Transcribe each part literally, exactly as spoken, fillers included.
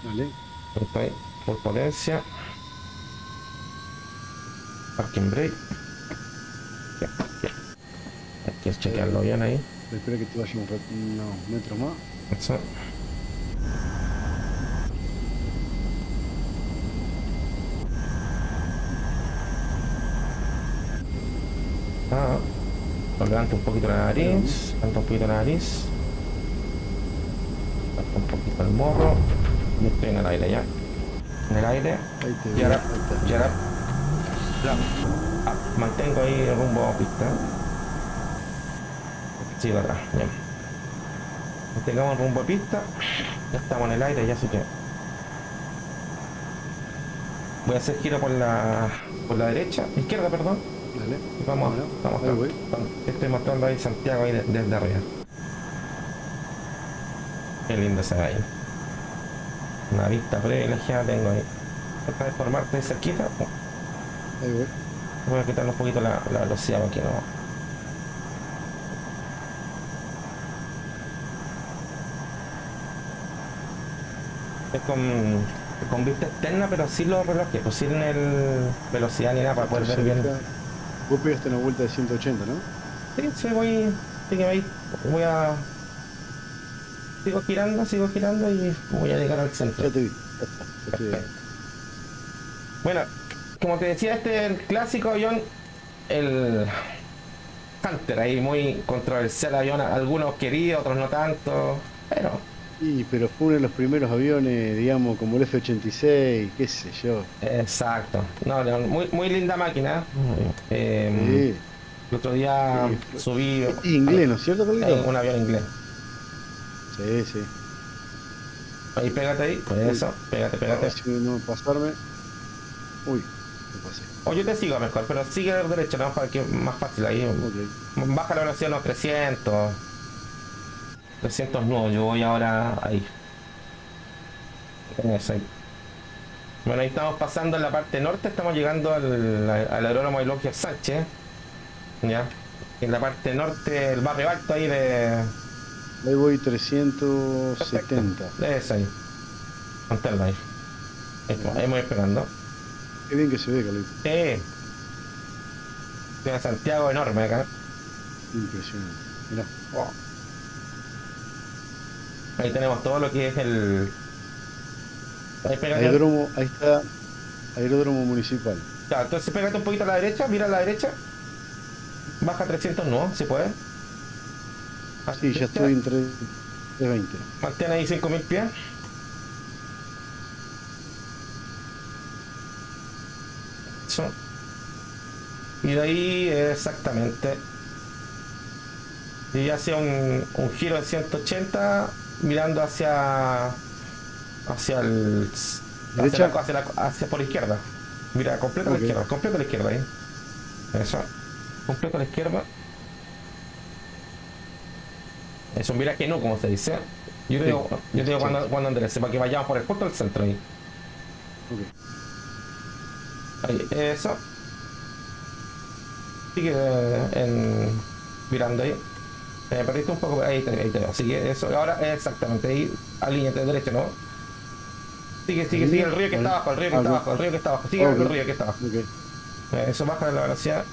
Vale. Está ahí, por potencia. Parking brake. Ya, ya. Hay que chequearlo bien ahí. Espera que te vaya un rat- unos metros más. Eso. Ah, lo levanto un poquito la Ahí vamos. nariz. Levanto un poquito la nariz. Levanto un poquito el morro. Y estoy en el aire ya. En el aire. Ahí te Y veo. ahora, Ahí está. y ahora la- ah, mantengo ahí rumbo a pista. Sigo atrás, bien. Mantengamos rumbo a pista. Ya estamos en el aire, ya así que voy a hacer giro por la por la derecha, izquierda, perdón. Dale. Y vamos, Bueno, vamos ahí a voy. te estoy mostrando ahí Santiago ahí de- desde arriba. Qué lindo se ve ahí. Una vista privilegiada tengo ahí. Trata de formarte cerquita. Ahí voy. Voy a quitarle un poquito la, la velocidad aquí, ¿no? Es con, con vista externa, pero sin los relojes, pues sin el velocidad ni nada para poder ver bien. Cerca. Vos pegaste una vuelta de ciento ochenta, ¿no? Sí, sí, voy, sí que voy, voy a... Sigo girando, sigo girando y voy a llegar al centro. Ya te vi. Ya está. Ya estoy ahí. Bueno, como te decía, este es el clásico avión, el Hunter, ahí muy controversial avión, algunos queridos, otros no tanto, pero Y, pero fue uno de los primeros aviones, digamos, como el F ochenta y seis, qué sé yo. exacto. No, no, muy, muy linda máquina. Eh, Sí, el otro día sí. Fue... subí Es inglés, ¿no es cierto, eh, Carlito? un avión inglés. Sí, sí. Ahí pégate ahí, pues Uy, eso, pégate, a ver pégate. si no pasarme. Uy, me pasé. O yo te sigo mejor, pero sigue a la derecha, ¿no? Para que es más fácil ahí. Ok. Baja la velocidad a unos trescientos. trescientos nudos, yo voy ahora ahí. En eso ahí. Bueno, ahí estamos pasando en la parte norte, estamos llegando al, al aeródromo Eulogio Sánchez. Ya. En la parte norte, el barrio alto ahí de. Ahí voy trescientos Perfecto. setenta. De eso ahí. Manténlo ahí. Ahí, Bueno. ahí me voy esperando. Qué bien que se ve, Carlito. Sí. Tiene Santiago enorme acá. Impresionante. Mirá. Oh. Ahí tenemos todo lo que es el. Ahí pégate. Aeródromo, ahí está. Aeródromo municipal. Ya, entonces pégate un poquito a la derecha, mira a la derecha. Baja trescientos, no, si puede. Sí, ya estoy en trescientos veinte. Mantén ahí cinco mil pies. Eso. Y de ahí exactamente. Y hacia un, un giro de ciento ochenta mirando hacia hacia el hacia, ¿Derecha? la, hacia, la, hacia por la izquierda. Mira, completa Ok. a la izquierda, completa a la izquierda ahí. Eso. Completa a la izquierda. Es un viraje no, como se dice. Yo te digo, Sí, yo te digo sí. cuando, cuando enderece, para que vayamos por el punto del centro ahí. Ok. Ahí, eso. Sigue en, mirando ahí. Te me perdiste un poco, ahí te, ahí te veo. Sigue eso. Ahora exactamente ahí, alíñate de derecha, ¿no? Sigue, sigue, sigue el río que está abajo, el río que está abajo, el río que está abajo. Sigue Ok. el río que está abajo. Ok. Eso, baja la velocidad.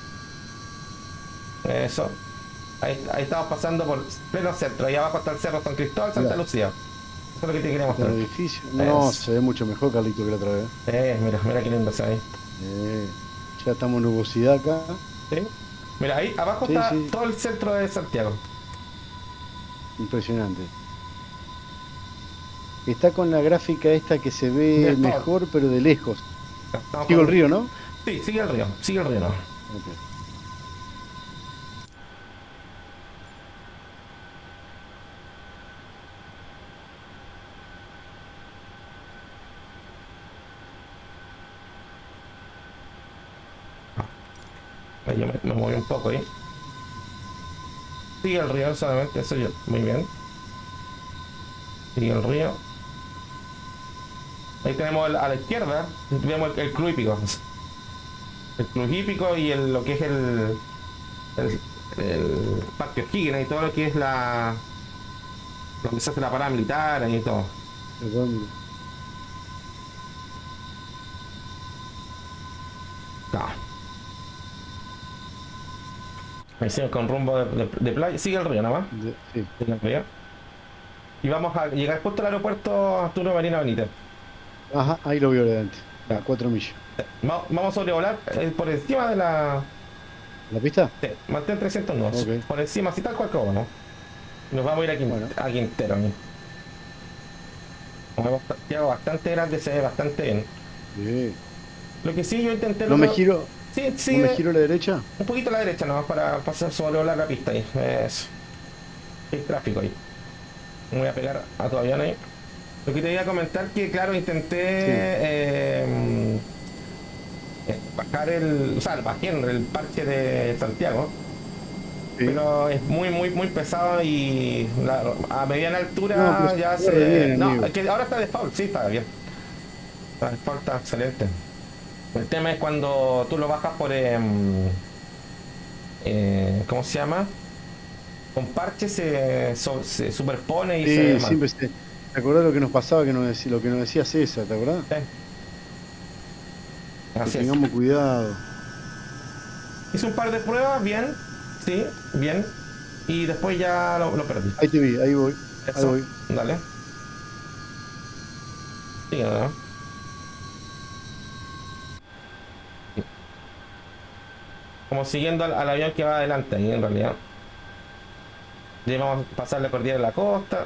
Eso. Ahí, ahí estamos pasando por pleno centro. Ahí abajo está el cerro San Cristóbal, Santa Ya. Lucía. Eso es lo que te quería Está mostrar. el edificio. No, Es- se ve mucho mejor, Carlito, que la otra vez. Eh, mira, mira qué lindo se ve ahí. Eh, ya estamos en nubosidad acá. ¿Sí? Mira, ahí abajo Sí, está sí. todo el centro de Santiago. Impresionante. Está con la gráfica esta que se ve Del todo. mejor, pero de lejos. Estamos Sigo el con- río, ¿no? Sí, sigue el río, sigue el río, no. Ok. Ahí yo me, me moví un poco ahí. Sigue el río solamente, eso yo. Muy bien. Sigue el río. Ahí tenemos el- a la izquierda, vemos el, el club hípico. El club hípico y el, lo que es el, el, el Parque O'Higgins y todo lo que es la. Donde se hace la parada militar y todo. Perdón. No. Ahí sigue con rumbo de, de, de playa. Sigue el río nada más. De- sí. Sigue el río. Y vamos a llegar justo al aeropuerto Arturo Marina Benítez. Ajá, ahí lo veo adelante. A Ya. cuatro millas. Va- Vamos a sobrevolar eh, por encima de la... ¿La pista? Sí, mantén trescientos nudos. Ok. Por encima, así tal cual que vamos. Nos vamos a ir a, Quin- Bueno. a Quintero. ¿No? Como vemos Santiago bastante grande, se ve bastante bien. Sí. Lo que sí, yo intenté... ¿No lo me que- giro, Sí, sí, no me de- giro a la derecha? un poquito a la derecha nomás para pasar sobrevolar la pista ahí. Eso. Hay tráfico ahí. Me voy a pegar a tu avión ahí. Lo que te iba a comentar que, claro, intenté Sí. eh, eh, bajar el... O sea, bajé en el parche de Santiago. Sí. Pero es muy, muy, muy pesado y la- a mediana altura No, pero ya se corre se... bien, no, amigo. es que ahora está default, sí, está bien. Está default, está excelente. El tema es cuando tú lo bajas por... em, eh, ¿cómo se llama? Con parche se, so- se superpone y se ve Sí, mal. siempre se... ¿Te acordás lo que nos pasaba, que nos decía, lo que nos decía César, ¿te acordás? Sí, Que así es. tengamos cuidado. Hice un par de pruebas, bien, sí, bien. Y después ya lo, lo perdí. Ahí te vi, ahí voy, ahí Eso, voy. dale. Sí, ¿no? Como siguiendo al, al avión que va adelante ahí en realidad. Ya vamos a pasar la cordillera de la costa.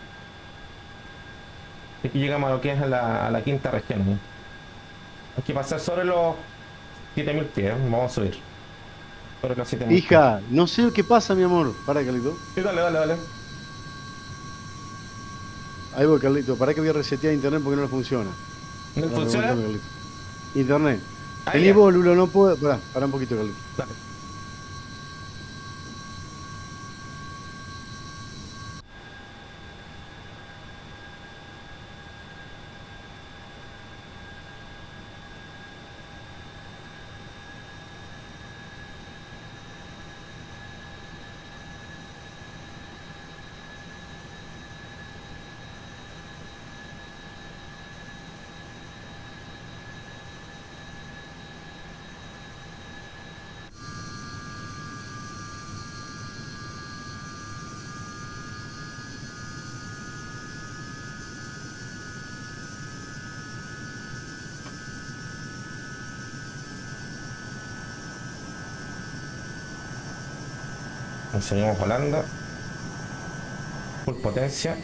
Y aquí llegamos a lo que es la, a la quinta región. ¿No? Hay que pasar sobre los siete mil pies. Vamos a subir. Sobre los siete mil pies. Hija, no sé qué pasa, mi amor. Pará, Carlito. Sí, dale, dale, dale. Ahí voy, Carlito. Pará que voy a resetear internet porque no le funciona. ¿No Pará, funciona? aguantame, Carlito. Internet. Ahí Vení ya. vos, Lulo, no puedo. Pará, pará un poquito, Carlito. Dale. Nos seguimos volando. Full potencia.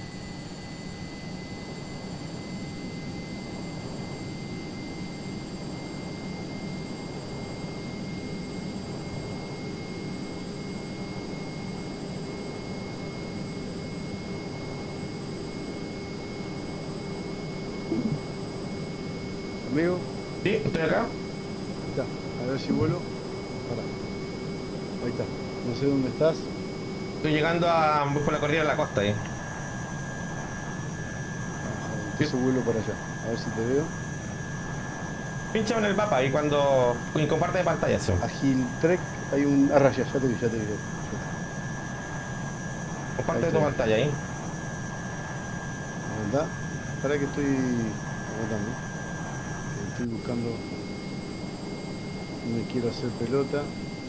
Amigo, Sí, estoy acá. ahí está. A ver si vuelo. Pará. Ahí está. No sé dónde estás. Estoy llegando a voy por la cordillera de la costa ahí. Ajá, entonces vuelo para allá. A ver si te veo. Pincha en el mapa y cuando y comparte de pantalla eso. Agil Trek, hay un. Ah, raya, ya te vi, ya te vi. ya te vi. Comparte Ahí tu está. pantalla ahí. ¿Verdad? Para que estoy aguantando. Estoy buscando. Me quiero hacer pelota.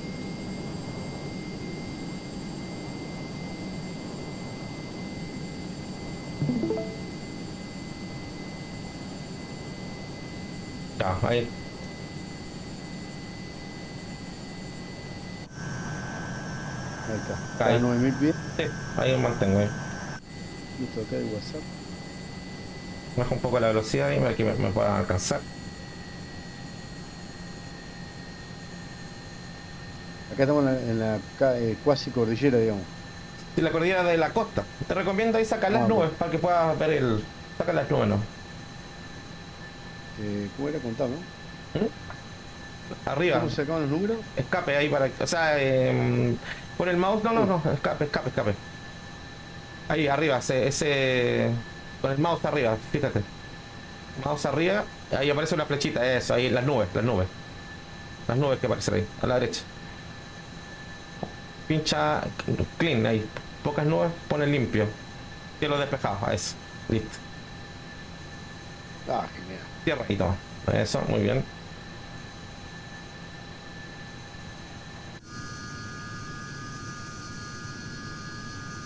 Ya, ahí. Ahí está. Ahí. Está a nueve mil pies. Sí, ahí me mantengo ahí. Listo, acá hay WhatsApp. Baja un poco la velocidad y para que me, me puedan alcanzar. Acá estamos en la, en la ca- eh, cuasi cordillera, digamos. Y la cordillera de la costa. Te recomiendo ahí sacar las Ah, nubes ok. para que puedas ver el. Saca las nubes, ¿no? Eh, ¿Cómo era? Contame. ¿Mm? Arriba. ¿Cómo se sacaban los números? Escape ahí para. O sea, eh, pon el mouse. No, no, no. Escape, escape, escape. Ahí, arriba. Ese. ese con el mouse arriba, fíjate. Mouse arriba. Ahí aparece una flechita. Eso, ahí las nubes, las nubes. Las nubes que aparecen ahí, a la derecha. Pincha clean ahí. Pocas nubes, pone limpio. Cielo despejado, a eso. Listo. Ah, genial. Tierra y todo. Eso, muy bien.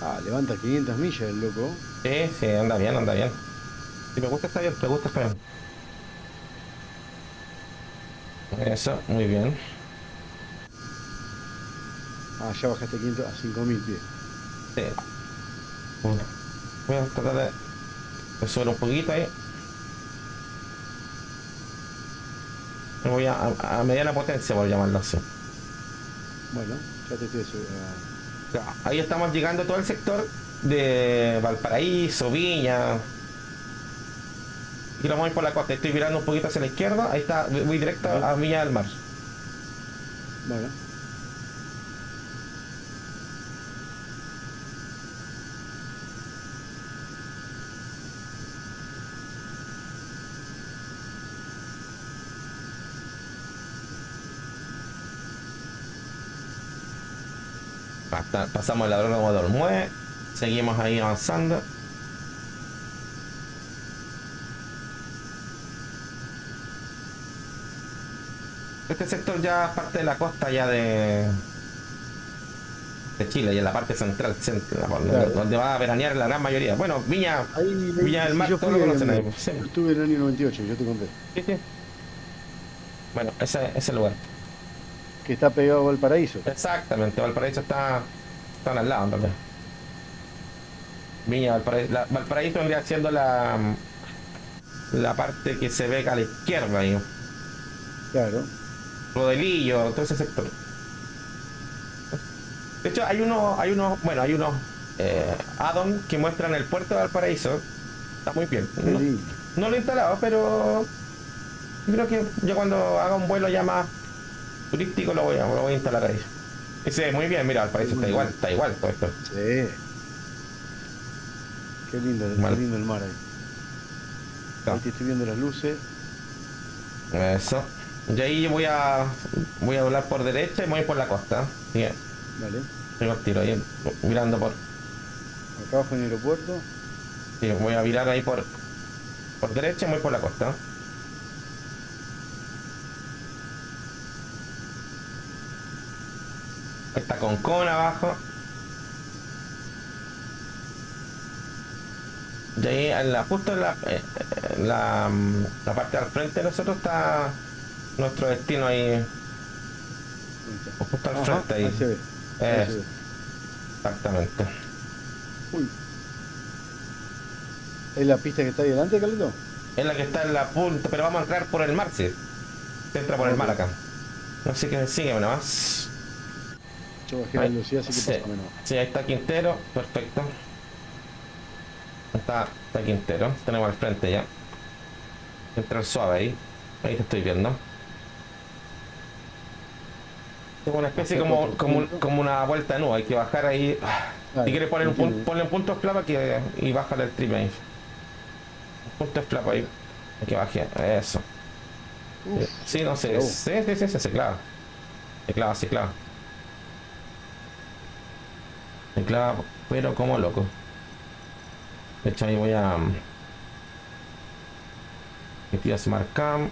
Ah, levanta quinientas millas el loco. Sí, sí, anda bien, anda bien. Si me gusta está bien, me gusta está bien. Eso, muy bien. Ah, ya bajaste quinientos a cinco mil pies. Sí. Bueno, voy a tratar de, de subir un poquito ahí. Me voy a, a, a mediana potencia, por llamarlo así. Bueno, ya te estoy subiendo. Ya, ahí estamos llegando a todo el sector de Valparaíso, Viña. Y lo voy por la costa. Estoy virando un poquito hacia la izquierda. Ahí está, voy directo Vale. a Viña del Mar. Bueno. Hasta, pasamos el aeródromo de Olmué. Seguimos ahí avanzando. Este sector ya es parte de la costa ya de, de Chile, y en la parte central, centro, Claro. donde va a veranear la gran mayoría. Bueno, Viña, Ahí, Viña ahí del sí, Mar, yo todos fui lo ahí, conocen ahí. amigo. Sí, Yo estuve en el año noventa y ocho, yo te conté. sí, sí. Bueno, ese ese lugar. Que está pegado a Valparaíso. Exactamente, Valparaíso está, están al lado, en realidad. Viña, Valparaíso. La- Valparaíso vendría siendo la, la parte que se ve a la izquierda ahí. Claro. Rodelillo, todo ese sector. De hecho, hay unos, hay unos, bueno, hay unos eh, add-on que muestran el puerto de Valparaíso. Está muy bien. Qué No, lindo. no lo he instalado, pero yo creo que yo cuando haga un vuelo ya más turístico lo voy a, lo voy a instalar ahí. Y sí, muy bien, mira, Valparaíso está igual, está igual todo esto. Sí. Qué lindo, qué Bueno, lindo el mar ahí. Ahí te estoy viendo las luces. eso. Y ahí voy a voy a doblar por derecha y voy por la costa. Bien, Dale. tengo el tiro ahí, mirando por. Acá abajo en el aeropuerto. Sí, voy a virar ahí por por derecha y voy por la costa. Ahí está Concón abajo. Y ahí en la, justo en la, eh, en la, mm, la parte al frente de nosotros está nuestro destino ahí, Ahí está. justo al Ajá, frente ahí ahí. se ve. Ahí Eh, se ve. exactamente. Uy. ¿Es la pista que está ahí delante, Carlito? Es la que está en la punta, pero vamos a entrar por el mar, sí. Se entra por el Ok. mar acá. Así que sígueme nomás. Yo bajé la Ahí, velocidad, así que sí, pasa menos. sí, ahí está Quintero, perfecto. Está, está Quintero, tenemos al frente ya. Entrar suave ahí. Ahí te estoy viendo. Es una especie Bajar como, cuatro como, un- puntos. como una vuelta de nudo, hay que bajar ahí. Claro, Si quieres poner un punto, entiendo. ponle un punto flapa que, y bájale el triple ahí. Un punto flapa ahí. Hay que bajar, eso. Uf, Sí, no sé, bravo. sí, sí, sí, sí, se clava. Se clava, se clava. Se clava, pero como loco. De hecho, ahí voy a. Activa Smart Cam.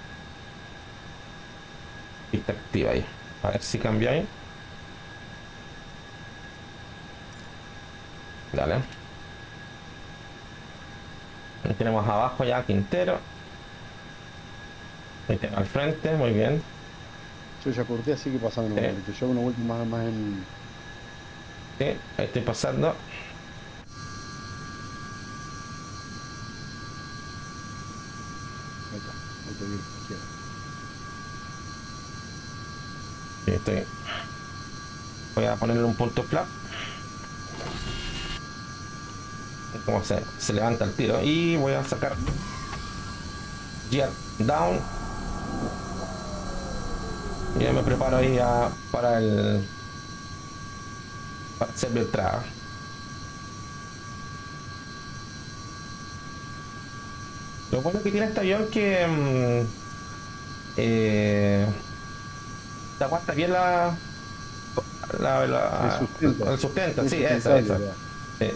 Pista activa ahí. A ver si cambia ahí. Dale. Ahí tenemos abajo ya Quintero. Ahí tenemos al frente, muy bien. Yo ya corté, así que pasa menos, Sí, Carlito. Yo hago una vuelta más, más en. sí, ahí estoy pasando. Ahí está. Ahí te vi, izquierda. Sí, estoy. Voy a ponerle un punto flap. Como se, se levanta el tiro. Y voy a sacar Gear Down. Y ya me preparo ahí a- para el. Para hacer el trago. Lo bueno que tiene este avión que. mm, eh, te aguanta bien la. La, Se la- sustenta. el sustento, Es sí, eso, sustentable, eso. ¿verdad? Sí.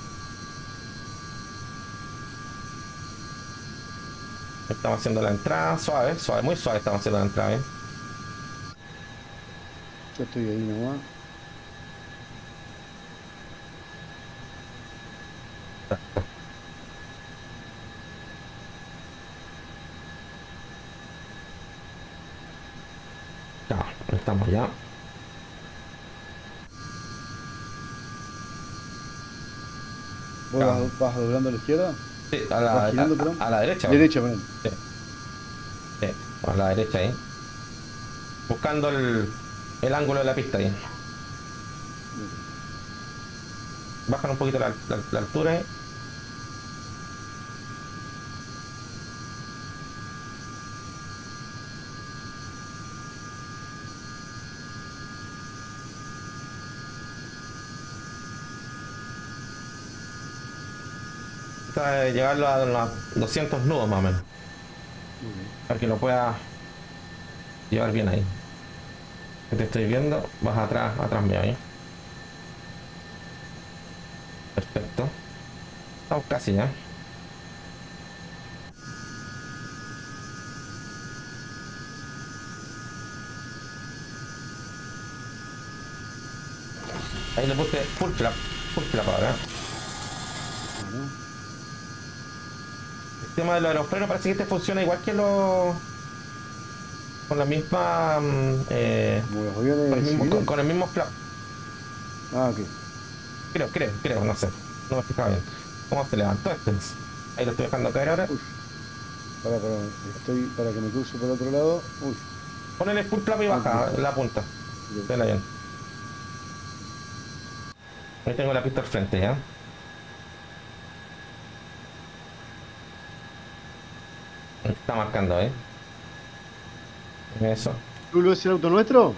Estamos haciendo la entrada suave, suave, muy suave estamos haciendo la entrada, ¿eh? Yo estoy ahí nomás. Ya, estamos ya. ¿Vos Ya. vas, vas doblando a la izquierda? Sí, a la, ¿Vas girando, a, perdón? a la derecha. Bueno. Derecha, perdón. Sí, sí, a la derecha ahí. Buscando el, el ángulo de la pista ahí. Bajan un poquito la, la, la altura ahí. Trata de llevarlo a los doscientos nudos más o menos. Muy bien. Para que lo pueda llevar bien ahí. Que te estoy viendo, vas atrás, atrás mío ahí. Perfecto. Estamos casi ya. Ahí le puse full flap, full flap ahora. Bueno, El tema de los aerofrenos parece que este funciona igual que los... Con la misma... mm, eh, como los con, el aviones mismo, con, civiles. con el mismo flap. Ah, ok. Creo, creo, creo, no sé. No me fijaba bien. ¿Cómo se levantó este? Ahí lo estoy dejando caer ahora. Uy. Para, para, estoy para que me cruce por otro lado. Uy. Ponele full flap y baja la punta Bien. del avión. Ahí tengo la pista al frente ya. Está marcando, ¿eh? Eso. ¿Tú es el auto nuestro?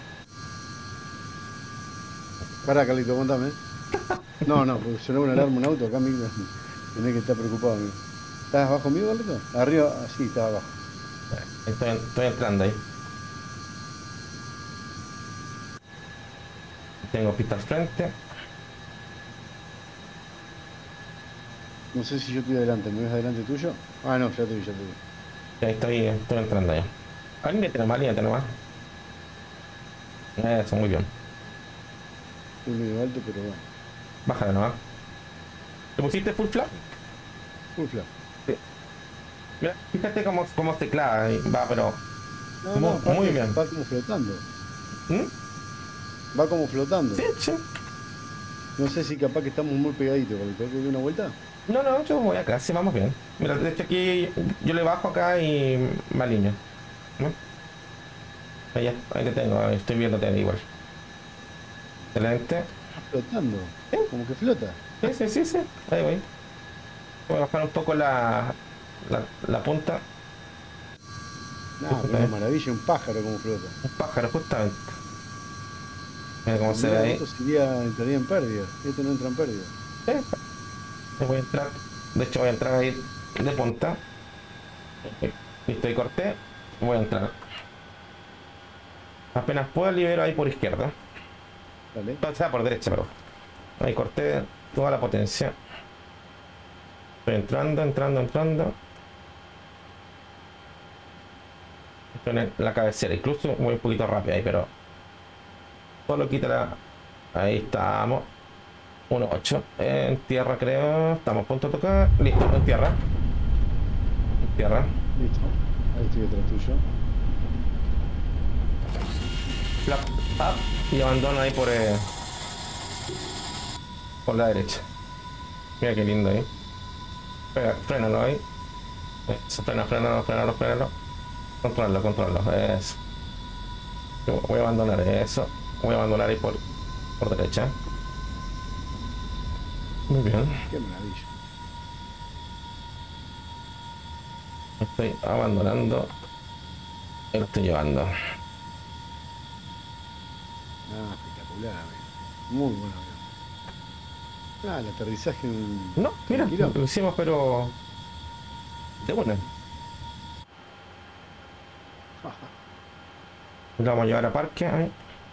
Pará, Carlito, contame. No, no, porque sonó una alarma un auto acá, amigo. Tenés que estar preocupado, amigo. ¿Estás abajo mío, Carlito? Arriba, ah, sí, estaba abajo. Estoy, estoy entrando ahí. Tengo pista al frente. No sé si yo estoy adelante, ¿me ves adelante tuyo? Ah, no, ya te vi, ya te vi. Ahí estoy, estoy entrando ahí. Alíñate nomás, alíñate nomás. Eso, muy bien. Estoy medio alto, pero bueno. Bájala nomás. ¿Te pusiste full flap? Full flap. Sí. Mira, fíjate cómo, cómo teclada ahí. Va, pero... No, Muy- no, aparte muy bien. va como flotando. ¿Mm? Va como flotando. Sí, sí. No sé si capaz que estamos muy pegaditos, Carlito. ¿Hay que dar una vuelta? No, no, yo voy acá, sí, vamos bien. Mira, de hecho aquí yo le bajo acá y me alineo. ¿No? Ahí, ya, ahí te tengo, ahí estoy viéndote igual. Excelente. Está flotando. Sí. Como que flota. Sí, sí, sí, sí. Ahí voy. Voy a bajar un poco la, la, la punta. No, Fíjate, pero una maravilla, un pájaro como flota. un pájaro, justamente. Mira cómo se Mira, ve el ahí. auto sería, entraría en pérdida. Este no entra en pérdida. Sí, ahí voy a entrar. De hecho, voy a entrar ahí de punta. Listo, y corté. Voy a entrar. Apenas puedo libero ahí por izquierda. Vale. O sea, por derecha, pero. Ahí corté toda la potencia. Estoy entrando, entrando, entrando. Estoy en la cabecera. Incluso voy un poquito rápido ahí, pero. Solo quita la. Ahí estamos. uno ocho. En tierra, creo. Estamos a punto de tocar. Listo, en tierra. En tierra. Listo. Ahí estoy detrás tuyo. Flap up y abandono ahí por. Eh, por la derecha. Mira qué lindo ahí. Frena, frénalo ahí. Eso, frena, frénalo, frénalo, frénalo. Controlalo, controlalo. Eso. Yo voy a abandonar eso. Voy a abandonar ahí por, por derecha. Muy bien. Qué maravilla. Estoy abandonando. Y lo estoy llevando. Ah, espectacular, amigo. Muy buen avión. Ah, el aterrizaje en... No, mira, tranquilo. lo hicimos, pero. De buena. Lo vamos a llevar a parque ahí.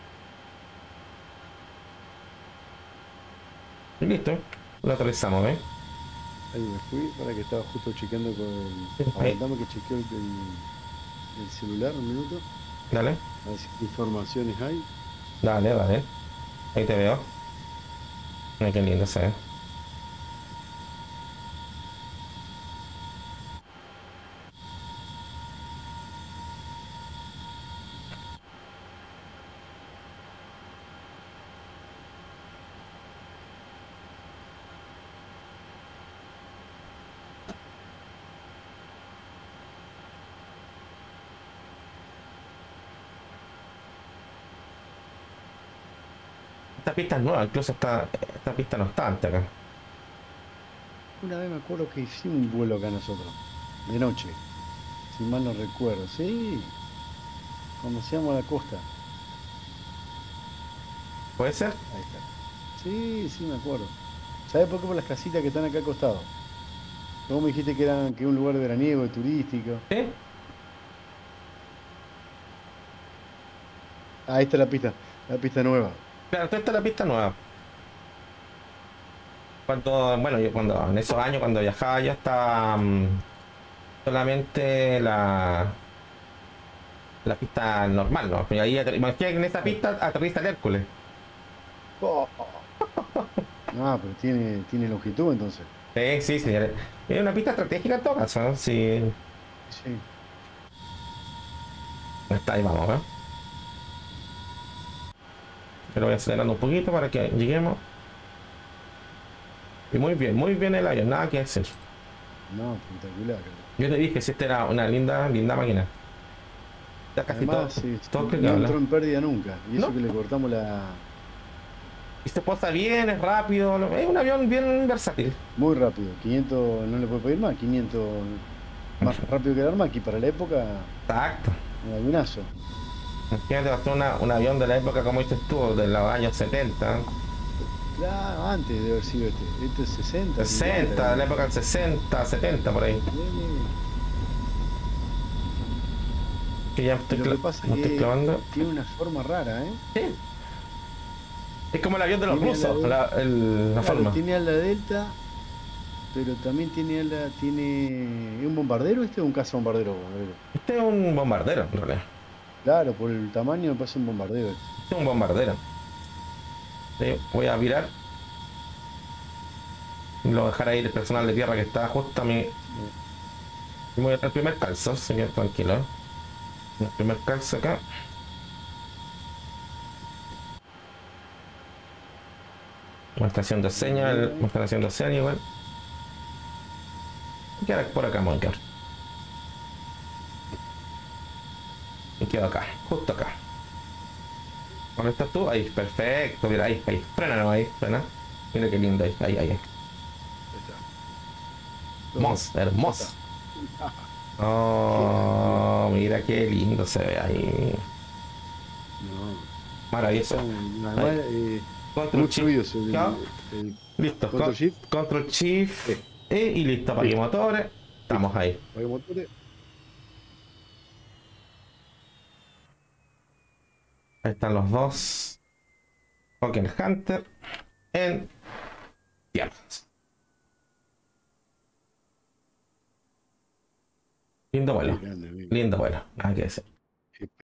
Y listo. Lo aterrizamos, ¿eh? Ahí me fui para que estaba justo chequeando con el... Sí, ahí. Aguantame que chequeo el, el- el celular un minuto. Dale, A ver si qué informaciones hay. dale, dale. Ahí te veo. Ay, qué lindo se ve. esta pista es nueva, incluso esta, esta pista no está antes acá. Una vez me acuerdo que hicimos un vuelo acá nosotros, de noche, si mal no recuerdo. Sí, cuando íbamos a la costa. ¿Puede ser? Ahí está. Sí, sí, me acuerdo. ¿Sabes por qué? Por las casitas que están acá al costado. Vos me dijiste que eran que un lugar de veraniego, turístico. ¿Sí? Ah, ahí está la pista, la pista nueva. Claro, esta es la pista nueva. Cuando, bueno, yo cuando en esos años cuando viajaba yo estaba mm, solamente la, la pista normal, ¿no? Y ahí ater- imagínate que en esa pista aterriza el Hércules. Oh. Ah, pero tiene, tiene longitud entonces. Sí, sí, señores. Es una pista estratégica en todo caso, ¿no? Sí. Sí. Está ahí, vamos, ¿eh? Yo lo voy acelerando un poquito para que lleguemos. Y muy bien, muy bien el avión, nada que hacer. No, espectacular. Yo te dije si esta era una linda, linda máquina. Está casi todo, Además, sí, sí, todo no clicable. entró en pérdida nunca. Y eso ¿No? que le cortamos la... Y se posa bien, es rápido, lo- es un avión bien versátil. Muy rápido. quinientos, no le puede pedir más. quinientos más rápido que el Armaki. Para la época, Exacto. un avionazo. Imagínate, va a ser una, un avión de la época, como dices tú, de los años setenta, Claro, antes de haber sido este. Este es sesenta, sesenta, de la cincuenta. época del sesenta, setenta, por ahí. Que ya estoy, Lo que cla- pasa es no estoy que clavando. tiene una forma rara, ¿eh? Sí. Es como el avión de los Tiene ala rusos, de- la, el- la Claro, forma. tiene ala delta, pero también tiene ala, tiene... ¿Es un bombardero este o un cazabombardero? bombardero? Este es un bombardero, en realidad. Claro, por el tamaño me parece un bombardero este. Este es un bombardero. Sí, voy a virar. Y lo voy a dejar ahí el personal de tierra que está justo a mi. Eh, Y voy al primer calzo, señor, tranquilo. ¿Eh? El primer calzo acá. Me está haciendo señal, me está haciendo señal igual. Y queda por acá, me voy a quedar. Y quedo acá, justo acá. ¿Dónde estás tú? Ahí, perfecto, mira, ahí, ahí. Frena, no, ahí, frena. Mira qué lindo ahí, ahí, ahí. ahí. ahí está. Hermoso, hermoso. Ah, Oh, mira qué lindo se ve ahí. no. Maravilloso. Son, además, eh, Control muy Shift. fluidos. El, Ya. el Listo. Control Con- Shift. Control Shift. Sí. E y listo. Apague Listo. motores. Estamos ahí. Apague motores. Ahí están los dos. Pokémon Hunter. En tierra. Lindo vuelo. Qué grande, amigo. Lindo vuelo. Nada que decir.